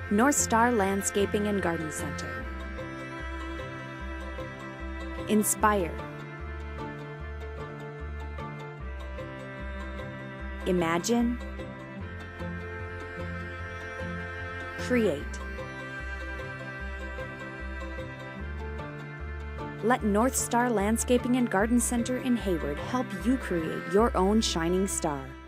North Star Landscaping and Garden Center. Inspire. Imagine. Create. Let North Star Landscaping and Garden Center in Hayward help you create your own shining star.